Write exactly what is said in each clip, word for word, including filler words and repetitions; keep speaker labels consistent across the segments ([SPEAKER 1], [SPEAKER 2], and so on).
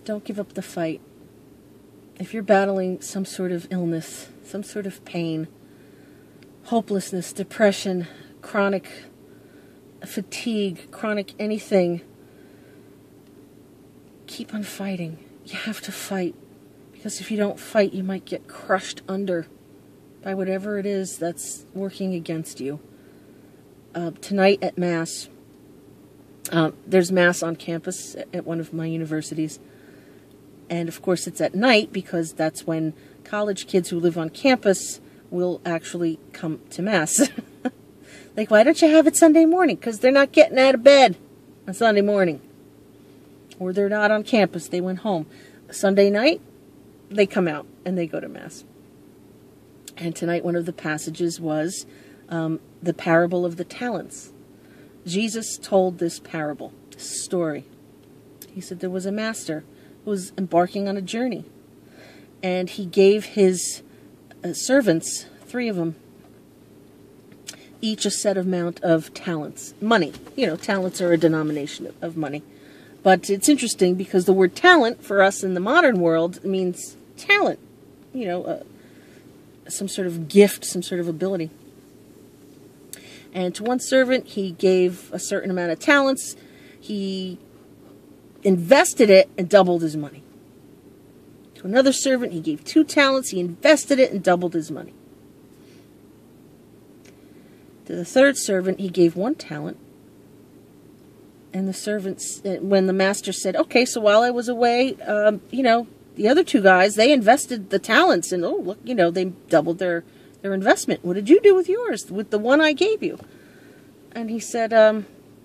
[SPEAKER 1] don't give up the fight. If you're battling some sort of illness, some sort of pain, hopelessness, depression, chronic fatigue, chronic anything, keep on fighting. You have to fight. Because if you don't fight, you might get crushed under by whatever it is that's working against you. Uh, tonight at Mass, uh, there's Mass on campus at one of my universities. And of course it's at night because that's when college kids who live on campus will actually come to Mass. Like, why don't you have it Sunday morning? Because they're not getting out of bed on Sunday morning. Or they're not on campus. They went home. Sunday night, they come out and they go to Mass. And tonight one of the passages was um, the parable of the talents. Jesus told this parable, this story. He said there was a master who was embarking on a journey. And he gave his uh, servants, three of them, each a set amount of talents. Money. You know, talents are a denomination of, of money. But it's interesting because the word talent for us in the modern world means talent. You know, uh, some sort of gift, some sort of ability. And to one servant, he gave a certain amount of talents. He invested it and doubled his money. To another servant, he gave two talents. He invested it and doubled his money. To the third servant, he gave one talent. And the servants, when the master said, okay, so while I was away, um, you know, the other two guys, they invested the talents. And, oh, look, you know, they doubled their, their investment. What did you do with yours, with the one I gave you? And he said, um,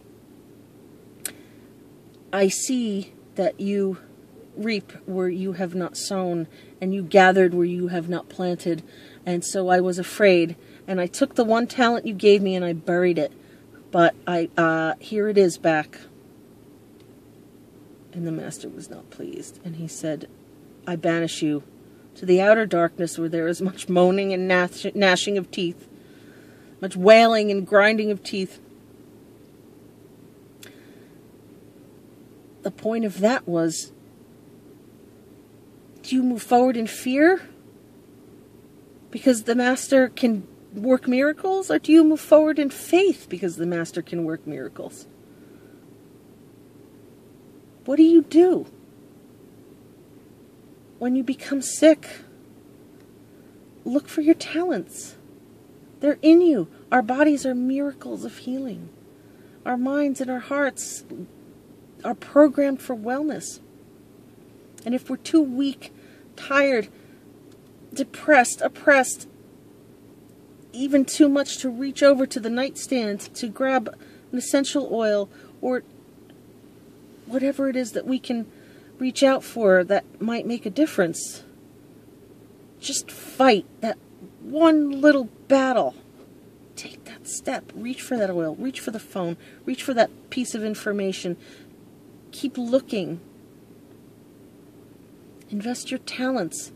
[SPEAKER 1] I see that you reap where you have not sown, and you gathered where you have not planted. And so I was afraid, and I took the one talent you gave me and I buried it. But I, uh, here it is back. And the master was not pleased. And he said, I banish you to the outer darkness where there is much moaning and gnash gnashing of teeth, much wailing and grinding of teeth. The point of that was, do you move forward in fear because the master can work miracles, or do you move forward in faith because the master can work miracles? What do you do when you become sick? Look for your talents. They're in you. Our bodies are miracles of healing. Our minds and our hearts are programmed for wellness. And if we're too weak, tired, depressed, oppressed, even too much to reach over to the nightstand to grab an essential oil or whatever it is that we can reach out for that might make a difference, just fight that one little battle. Take that step. Reach for that oil. Reach for the phone. Reach for that piece of information. Keep looking. Invest your talents.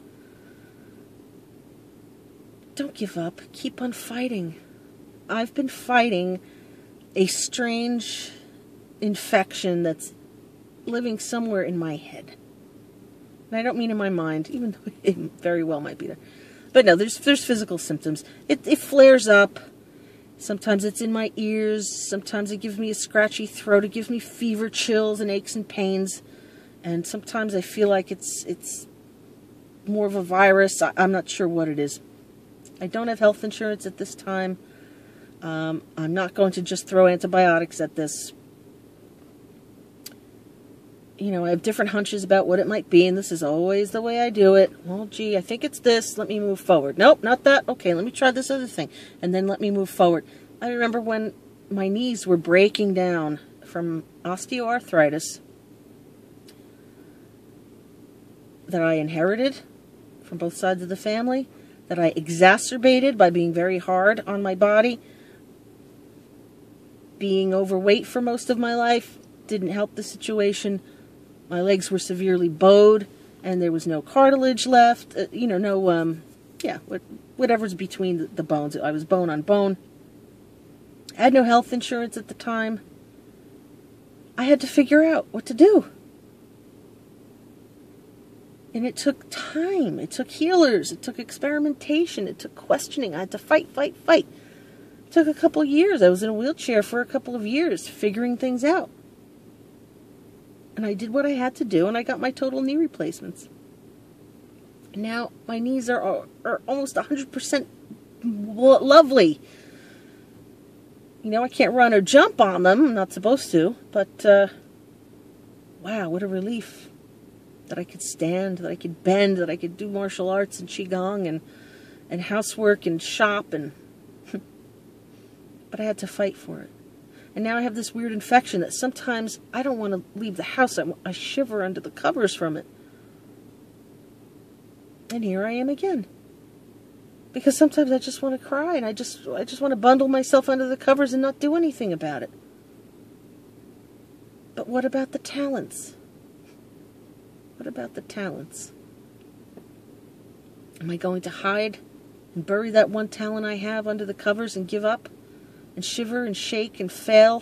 [SPEAKER 1] Don't give up. Keep on fighting. I've been fighting a strange infection that's living somewhere in my head. And I don't mean in my mind, even though it very well might be there. But no, there's there's physical symptoms. It, it flares up. Sometimes it's in my ears. Sometimes it gives me a scratchy throat. It gives me fever, chills, and aches and pains. And sometimes I feel like it's it's more of a virus. I, I'm not sure what it is. I don't have health insurance at this time. Um, I'm not going to just throw antibiotics at this. You know, I have different hunches about what it might be, and this is always the way I do it. Well, gee, I think it's this. Let me move forward. Nope, not that. Okay, let me try this other thing. And then let me move forward. I remember when my knees were breaking down from osteoarthritis that I inherited from both sides of the family, that I exacerbated by being very hard on my body. Being overweight for most of my life didn't help the situation. My legs were severely bowed, and there was no cartilage left. Uh, you know, no, um, yeah, what, whatever's between the, the bones. I was bone on bone. I had no health insurance at the time. I had to figure out what to do. And it took time. It took healers. It took experimentation. It took questioning. I had to fight, fight, fight. It took a couple of years. I was in a wheelchair for a couple of years, figuring things out. And I did what I had to do, and I got my total knee replacements. And now my knees are, are, are almost one hundred percent lovely. You know, I can't run or jump on them. I'm not supposed to. But, uh, wow, what a relief. That I could stand, that I could bend, that I could do martial arts and qigong and, and housework and shop. and But I had to fight for it. And now I have this weird infection that sometimes I don't want to leave the house. I, I shiver under the covers from it. And here I am again. Because sometimes I just want to cry and I just I just want to bundle myself under the covers and not do anything about it. But what about the talents? What about the talents? Am I going to hide and bury that one talent I have under the covers and give up? And shiver and shake and fail?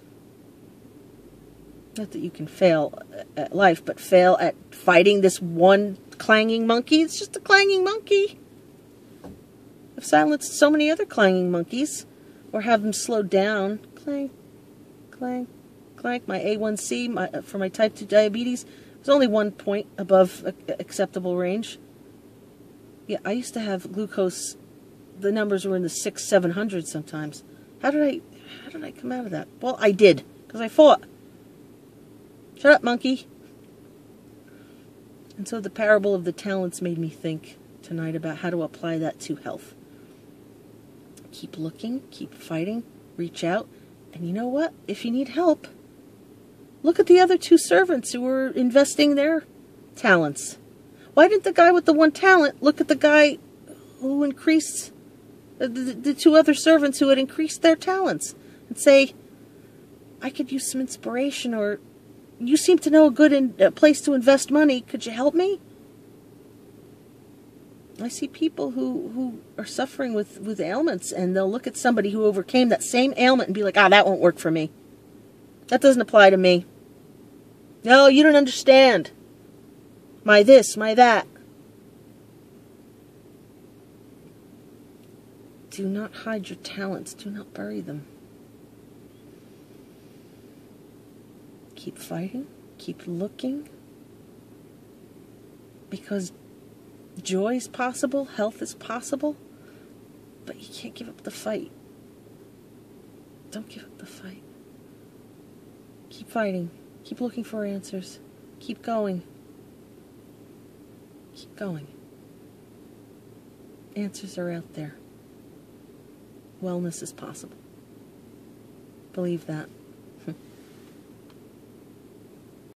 [SPEAKER 1] Not that you can fail at life, but fail at fighting this one clanging monkey. It's just a clanging monkey. I've silenced so many other clanging monkeys. Or have them slowed down. Clang, clang, clang. My A one C my, for my type two diabetes was only one point above acceptable range. Yeah, I used to have glucose. The numbers were in the six, seven hundred sometimes. How did I, how did I come out of that? Well, I did, because I fought. Shut up, monkey. And so the parable of the talents made me think tonight about how to apply that to health. Keep looking, keep fighting, reach out. And you know what? If you need help, look at the other two servants who were investing their talents. Why didn't the guy with the one talent look at the guy who increased, the, the, the two other servants who had increased their talents and say, I could use some inspiration, or you seem to know a good in, a place to invest money. Could you help me? I see people who, who are suffering with, with ailments, and they'll look at somebody who overcame that same ailment and be like, ah, that won't work for me. That doesn't apply to me. No, you don't understand. My this, my that. Do not hide your talents. Do not bury them. Keep fighting. Keep looking. Because joy is possible. Health is possible. But you can't give up the fight. Don't give up the fight. Keep fighting. Keep looking for answers. Keep going. Keep going. Answers are out there. Wellness is possible. Believe that.